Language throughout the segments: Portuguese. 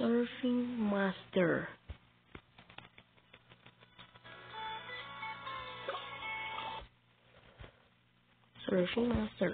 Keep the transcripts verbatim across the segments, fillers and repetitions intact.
Surfing Master. Surfing Master.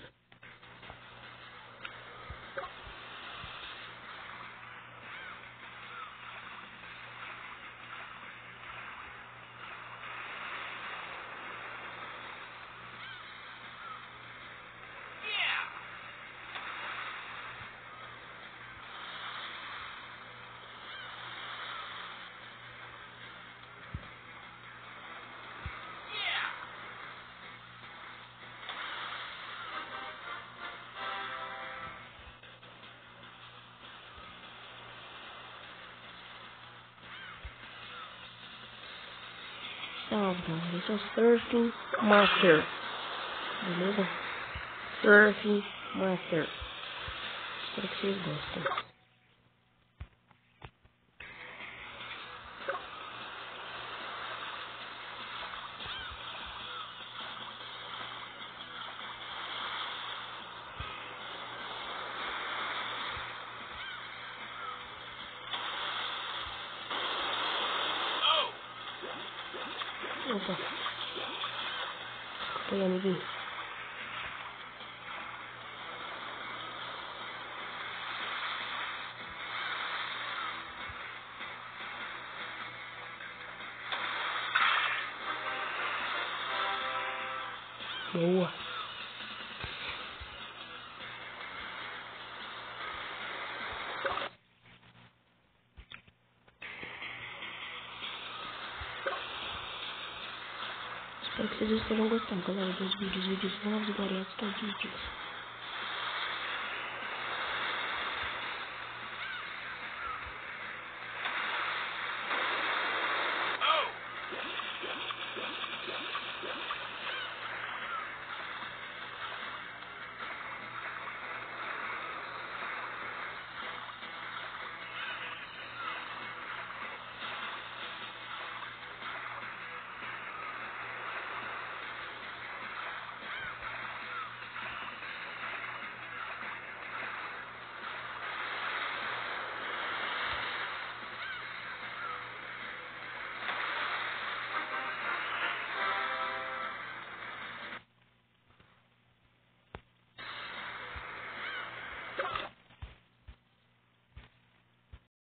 Salve, galera, esse é o Surfing Master, beleza? Surfing Master. Espero que vocês gostem. Opa. Desculpa aí, amiguinho. Boa. Espero que vocês estejam gostando, galera, dos vídeos, vídeos novos, galera, todos os dias.